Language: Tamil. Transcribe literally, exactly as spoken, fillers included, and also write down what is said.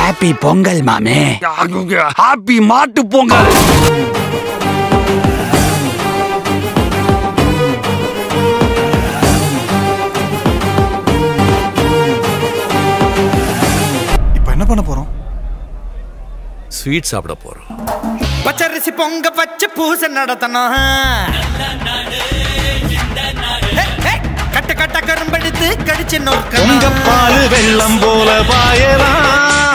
ஹாப்பி பொங்கல் மாமே. ஹாப்பி மாட்டு பொங்கல். இப்ப என்ன பண்ண போறோம்? ஸ்வீட் சாப்பிட போறோம். பச்சரிசி பொங்க பச்சை பூசை நடத்தணும். கட்ட கட்ட கரும்பெடுத்து கடிச்சு நோக்க பால் வெள்ளம் போல பாயலாம்.